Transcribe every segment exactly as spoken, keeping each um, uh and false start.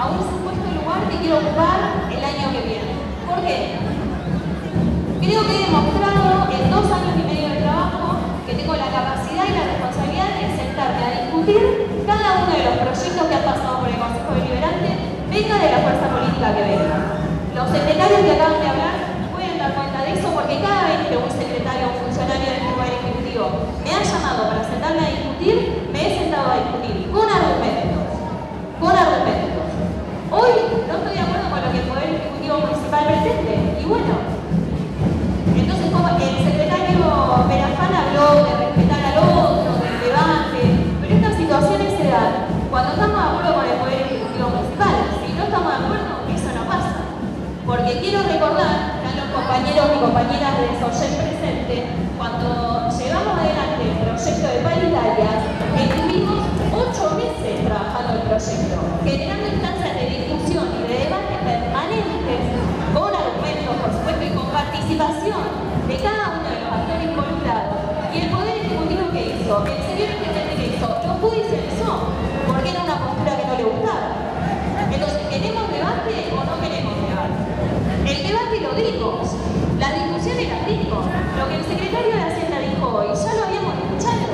a un supuesto lugar que quiero ocupar el año que viene. ¿Por qué? Creo que he demostrado en dos años y medio de trabajo que tengo la capacidad y la responsabilidad de sentarme a discutir cada uno de los proyectos que han pasado por el Consejo Deliberante, venga de la fuerza política que venga. Los secretarios que acaban de hablar pueden dar cuenta de eso, porque cada vez que un secretario o un funcionario del Poder Ejecutivo me ha llamado para sentarme a discutir, me he sentado a discutir con argumentos, con argumentos. Hoy no estoy de acuerdo con lo que el Poder Ejecutivo Municipal presente, y bueno, entonces como el secretario Perafán habló de respetar al otro, del debate, pero estas situaciones se dan cuando estamos de acuerdo con el Poder Ejecutivo Municipal. Si no estamos de acuerdo, eso no pasa. Porque quiero recordar a los compañeros y compañeras de SOGEN presentes, cuando llevamos adelante el proyecto de paritarias, estuvimos ocho meses trabajando el proyecto, generando instancias de discusión y de debate permanentes, con argumentos, por supuesto, y con participación de cada uno de los actores involucrados. Y el Poder Ejecutivo que hizo, el señor intendente que hizo, lo judicializó, porque era una postura que no le gustaba. Entonces, ¿queremos debate o no queremos debate? El debate lo dimos, las discusiones las dimos. Lo que el secretario de Hacienda dijo hoy, ya lo habíamos escuchado.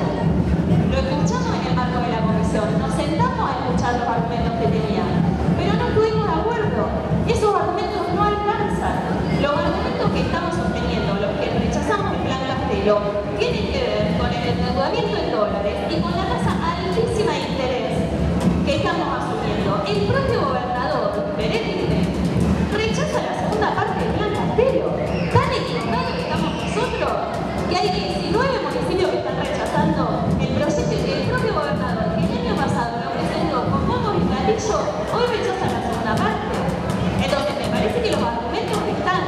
Lo escuchamos en el marco de la comisión, nos sentamos a escuchar los argumentos que tenían, pero no estuvimos de acuerdo. Esos argumentos no alcanzan. Los argumentos que estamos sosteniendo, los que rechazamos el plan Castelo, tienen que ver con el endeudamiento en dólares y con la tasa altísima de interés que estamos asumiendo. El propio gobernador, Berenite, rechaza la segunda parte del plan Castelo. Tan equivocados estamos nosotros que hay diecinueve municipios que están rechazando el proyecto y que el propio gobernador, que el año pasado lo presentó con votos y platillo, hoy rechaza la segunda parte. Entonces me parece que los argumentos están.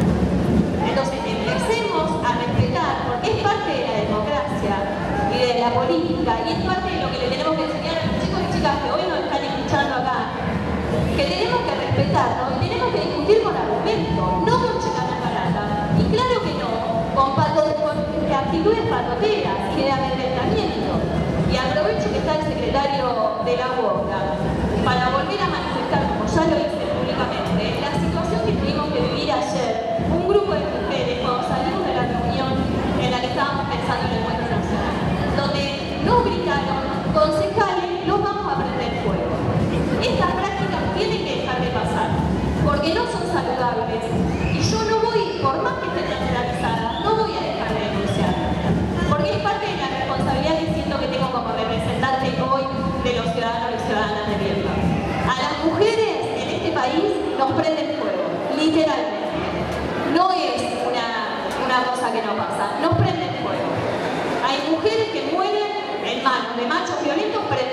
Entonces empecemos a respetar, porque es parte de la democracia y de la política, y es parte de lo que le tenemos que enseñar a los chicos y chicas que hoy nos están escuchando acá, que tenemos que respetarnos y tenemos que discutir con argumentos, no con chicanas baratas. Y claro que no, con, pato, con actitudes patoteras y de amedrentamiento. Y aprovecho que está el secretario de la UOCRA para volver a manifestar, como ya lo hice públicamente, la situación que tuvimos que vivir ayer, un grupo de mujeres, cuando salimos de la reunión en la que estábamos pensando en el encuentro nacional, donde nos gritaron, concejales, los vamos a prender fuego. Estas prácticas tienen que dejar de pasar, porque no son saludables. Y yo no voy, por más que esté centralizada, no voy a dejar de denunciar. Porque es parte de la responsabilidad que siento que tengo como representante hoy de los ciudadanos y ciudadanas de Viedma. A las mujeres en este país nos prenden fuego, literalmente. No es una, una cosa que no pasa, nos prenden fuego. Hay mujeres que mueren en manos de machos violentos.